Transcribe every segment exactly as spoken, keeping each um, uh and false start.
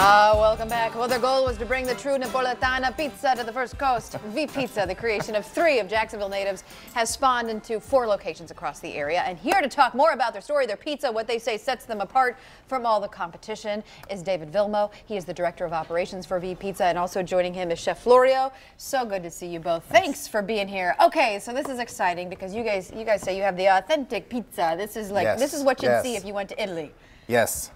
Ah, uh, welcome back. Well, their goal was to bring the true Napoletana pizza to the First Coast. V Pizza, the creation of three of Jacksonville natives, has spawned into four locations across the area. And here to talk more about their story, their pizza, what they say sets them apart from all the competition, is David Vilmo. He is the Director of Operations for V Pizza, and also joining him is Chef Florio. So good to see you both. Thanks, Thanks for being here. Okay, so this is exciting because you guys, you guys say you have the authentic pizza. This is like, yes. this is what you'd yes. see if you went to Italy. Yes.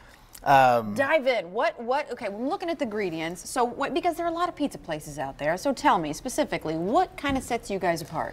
Um, Dive in. What, what, okay, we're looking at the ingredients. So, what, because there are a lot of pizza places out there, so tell me specifically, what kind of sets you guys apart?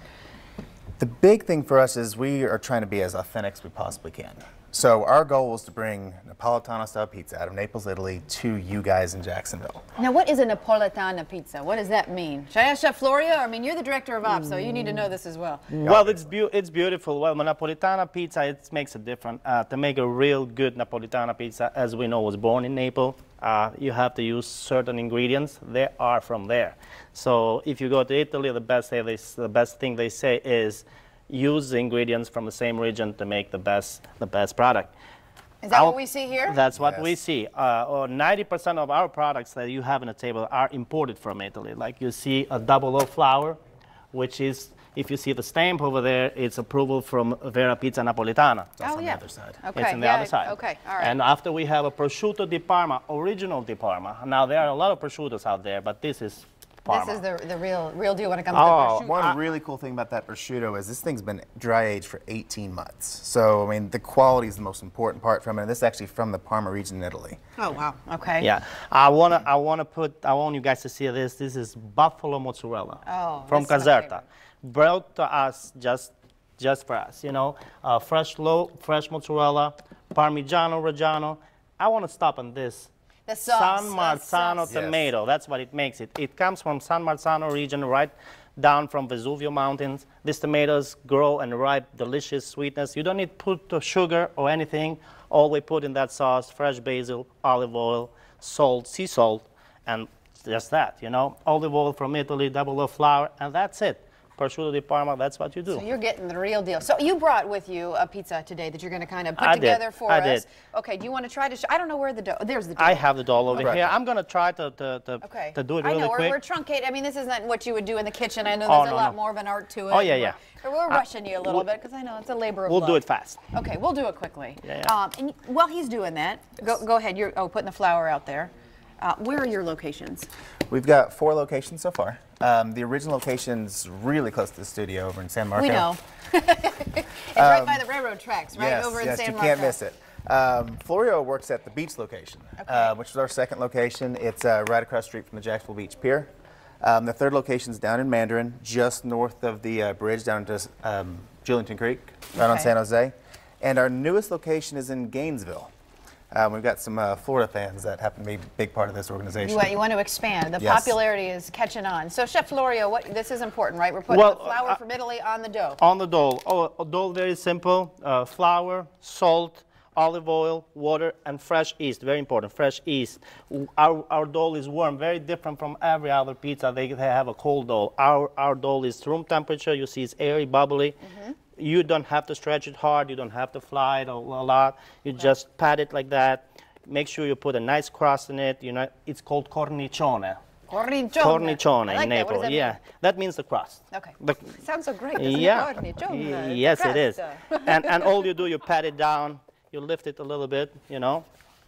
The big thing for us is we are trying to be as authentic as we possibly can. So our goal is to bring Napoletana-style pizza out of Naples, Italy to you guys in Jacksonville. Now, what is a Napoletana pizza? What does that mean? Should I ask Chef Florio? I mean, you're the Director of Ops, so you need to know this as well. Well, it's, be it's beautiful. Well, Napoletana pizza, it makes a difference. Uh, to make a real good Napoletana pizza, as we know, was born in Naples, uh, you have to use certain ingredients. They are from there. So if you go to Italy, the best, they, the best thing they say is, use the ingredients from the same region to make the best the best product. Is that our, what we see here? That's what yes. we see. Uh, or ninety percent of our products that you have on the table are imported from Italy. Like you see a double O flour, which is, if you see the stamp over there, it's approval from Vera Pizza Napoletana. That's oh, on yeah. the other side. Okay, it's on the yeah, other side. Okay, all right. And after we have a prosciutto di Parma, original di Parma. Now there are a lot of prosciuttos out there, but this is Parma. This is the, the real real deal when it comes oh, to prosciutto. One really cool thing about that prosciutto is this thing's been dry aged for eighteen months. So, I mean, the quality is the most important part from it. And this is actually from the Parma region in Italy. Oh, wow. Okay. Yeah. I want to I wanna put, I want you guys to see this. This is buffalo mozzarella oh, from Caserta. Brought to us just just for us, you know. Uh, fresh, low, fresh mozzarella, Parmigiano Reggiano. I want to stop on this. The sauce. San Marzano the tomato, yes. that's what it makes it. It comes from San Marzano region, right down from Vesuvio Mountains. These tomatoes grow and ripe, delicious sweetness. You don't need to put sugar or anything. All we put in that sauce, fresh basil, olive oil, salt, sea salt, and just that, you know. Olive oil from Italy, double O flour, and that's it. Prosciutto di Parma, that's what you do. So you're getting the real deal. So you brought with you a pizza today that you're going to kind of put I together did. for I us. did. Okay, do you want to try to show? I don't know where the dough, there's the dough. I have the dough over Right. here. I'm going to try to, to, to, okay. to do it really I know, quick. we're, we're truncating. I mean, this isn't what you would do in the kitchen. I know Oh, there's no, a lot no. more of an art to it. Oh, yeah, yeah. We're, we're Uh, rushing you a little we'll, bit because I know it's a labor of We'll love. do it fast. Okay, we'll do it quickly. Yeah, yeah. Um, and while he's doing that, yes. go, go ahead. You're oh, putting the flour out there. Uh, where are your locations? We've got four locations so far. Um, the original location's really close to the studio over in San Marco. We know. It's um, right by the railroad tracks, right yes, over in yes, San you Marco. can't miss it. Um, Florio works at the beach location, okay. uh, which is our second location. It's uh, right across the street from the Jacksonville Beach Pier. Um, the third location is down in Mandarin, just north of the uh, bridge down to um, Julington Creek, right okay. on San Jose. And our newest location is in Gainesville. Um, we've got some uh, Florida fans that happen to be a big part of this organization. You want, you want to expand. The yes. popularity is catching on. So, Chef Florio, what, this is important, right? We're putting well, the flour uh, from Italy on the dough. On the dough. Oh, dough very simple. Uh, flour, salt, olive oil, water, and fresh yeast. Very important, fresh yeast. Our, our dough is warm, very different from every other pizza. They, they have a cold dough. Our, our dough is room temperature. You see it's airy, bubbly. Mm-hmm. You don't have to stretch it hard. You don't have to fly it a, a lot. You okay. just pat it like that. Make sure you put a nice crust in it. You know, it's called cornicione. Cornicione. Cornicione I like in that. What does Naples. that Yeah, mean? that means the crust. Okay. The, sounds so great. Doesn't yeah. it? Cornicione. Yes, crust. it is. and and all you do, you pat it down. You lift it a little bit. You know.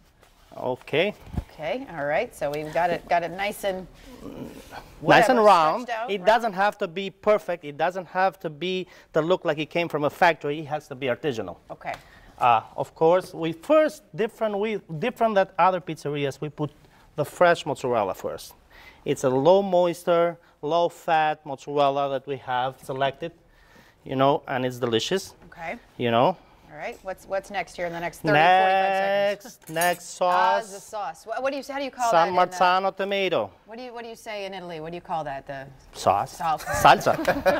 Okay. Okay. All right. So we've got it got it nice and nice and round. Out, it right? doesn't have to be perfect. It doesn't have to be to look like it came from a factory. It has to be artisanal. Okay. Uh, of course, we first different we different than other pizzerias. We put the fresh mozzarella first. It's a low moisture, low fat mozzarella that we have selected, you know, and it's delicious. Okay. You know. All right. What's what's next here in the next thirty, next, forty-five seconds? Next sauce. Ah, the sauce. What, what do you how do you call San that? San Marzano tomato. What do you what do you say in Italy? What do you call that? The sauce. Sauce. Salsa.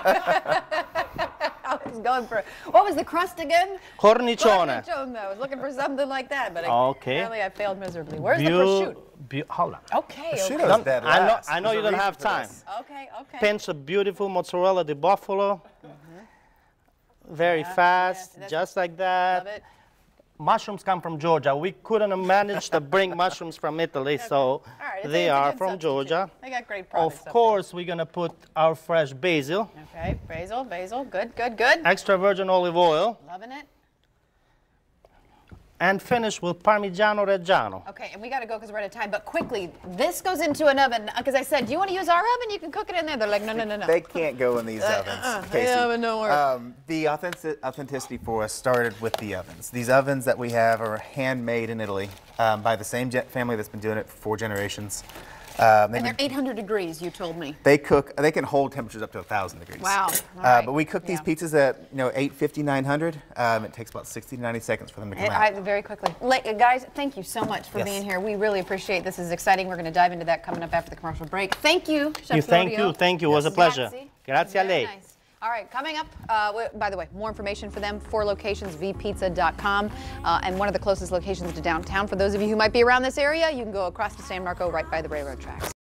I was going for what was the crust again? Cornicione. Cornicione. I was looking for something like that, but okay. apparently I failed miserably. Where's Beau the prosciutto? Be hold on. Okay. okay. Prosciutto's dead I know. last. I know There's you a don't reason have for time. this. Okay. Okay. Pinch of beautiful mozzarella di buffalo. Mm-hmm. Very yeah, fast, yeah, just like that. Love it. mushrooms come from Georgia. We couldn't manage to bring mushrooms from Italy, Okay. so All right, it's a- they it's a are good from substitute. Georgia. They got great products. Of up course, we're gonna put our fresh basil, there. Okay, basil, basil, good, good, good. extra virgin olive oil, Loving it. and finish with Parmigiano Reggiano. Okay, and we got to go because we're out of time. But quickly, this goes into an oven. Because I said, do you want to use our oven? You can cook it in there. They're like, no, no, no, no. They can't go in these ovens, uh, Casey. the oven don't work. Um, the authentic, authenticity for us started with the ovens. These ovens that we have are handmade in Italy um, by the same ge- family that's been doing it for four generations. Um, they've And they're been- eight hundred degrees, you told me. They cook. They can hold temperatures up to one thousand degrees. Wow. All Uh, right. but we cook these Yeah. pizzas at you know eight fifty, nine hundred. Um, it takes about sixty to ninety seconds for them to come It- out. I, very quickly. La- guys, thank you so much for Yes. being here. We really appreciate it. This is exciting. We're going to dive into that coming up after the commercial break. Thank you, Chef You, thank Florio. you, thank you. It was a pleasure. Grazie. Grazie a Very lei. nice. All right, coming up, uh, w- by the way, more information for them, four locations, v pizza dot com, uh, and one of the closest locations to downtown. For those of you who might be around this area, you can go across to San Marco right by the railroad tracks.